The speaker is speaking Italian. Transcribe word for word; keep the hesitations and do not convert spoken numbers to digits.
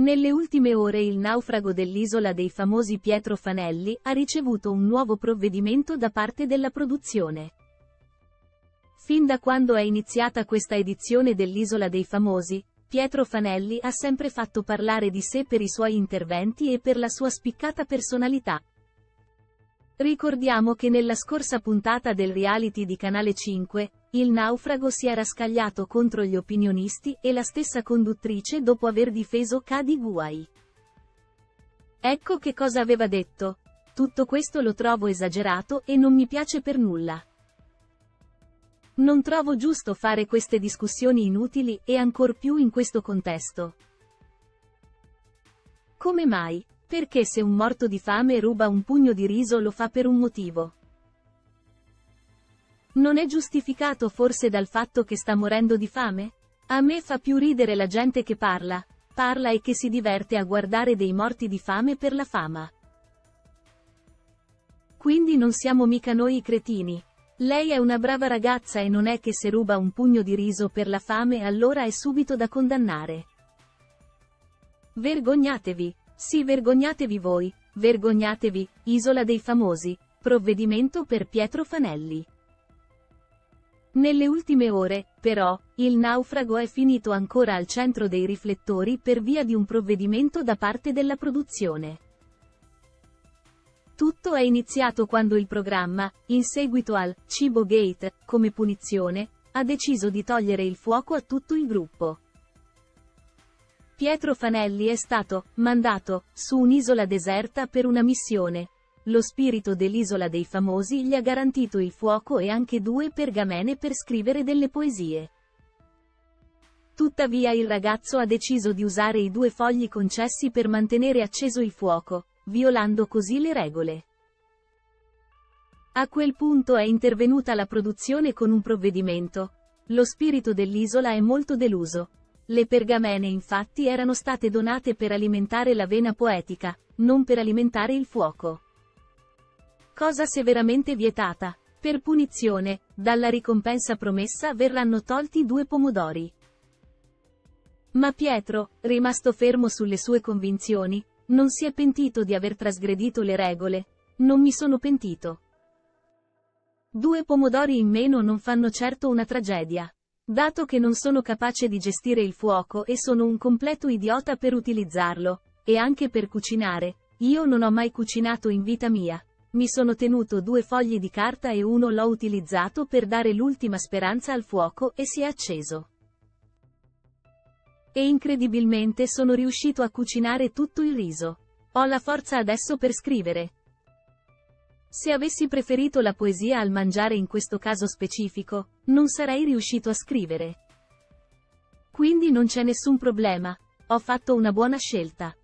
Nelle ultime ore il naufrago dell'Isola dei Famosi Pietro Fanelli ha ricevuto un nuovo provvedimento da parte della produzione. Fin da quando è iniziata questa edizione dell'Isola dei Famosi, Pietro Fanelli ha sempre fatto parlare di sé per i suoi interventi e per la sua spiccata personalità. Ricordiamo che nella scorsa puntata del reality di Canale cinque, il naufrago si era scagliato contro gli opinionisti e la stessa conduttrice dopo aver difeso Cady Guai. Ecco che cosa aveva detto: "Tutto questo lo trovo esagerato e non mi piace per nulla. Non trovo giusto fare queste discussioni inutili e ancor più in questo contesto. Come mai? Perché se un morto di fame ruba un pugno di riso lo fa per un motivo. Non è giustificato forse dal fatto che sta morendo di fame? A me fa più ridere la gente che parla, parla e che si diverte a guardare dei morti di fame per la fama. Quindi non siamo mica noi i cretini. Lei è una brava ragazza e non è che se ruba un pugno di riso per la fame allora è subito da condannare. Vergognatevi, sì vergognatevi voi, vergognatevi, Isola dei Famosi, provvedimento per Pietro Fanelli. Nelle ultime ore, però, il naufrago è finito ancora al centro dei riflettori per via di un provvedimento da parte della produzione. Tutto è iniziato quando il programma, in seguito al Cibo Gate, come punizione, ha deciso di togliere il fuoco a tutto il gruppo. Pietro Fanelli è stato mandato su un'isola deserta per una missione. Lo spirito dell'Isola dei Famosi gli ha garantito il fuoco e anche due pergamene per scrivere delle poesie. Tuttavia il ragazzo ha deciso di usare i due fogli concessi per mantenere acceso il fuoco, violando così le regole. A quel punto è intervenuta la produzione con un provvedimento. Lo spirito dell'isola è molto deluso. Le pergamene infatti erano state donate per alimentare la vena poetica, non per alimentare il fuoco. Cosa severamente vietata. Per punizione, dalla ricompensa promessa verranno tolti due pomodori. Ma Pietro, rimasto fermo sulle sue convinzioni, non si è pentito di aver trasgredito le regole. Non mi sono pentito. Due pomodori in meno non fanno certo una tragedia. Dato che non sono capace di gestire il fuoco e sono un completo idiota per utilizzarlo, e anche per cucinare, io non ho mai cucinato in vita mia. Mi sono tenuto due fogli di carta e uno l'ho utilizzato per dare l'ultima speranza al fuoco e si è acceso. E incredibilmente sono riuscito a cucinare tutto il riso. Ho la forza adesso per scrivere. Se avessi preferito la poesia al mangiare in questo caso specifico, non sarei riuscito a scrivere. Quindi non c'è nessun problema. Ho fatto una buona scelta.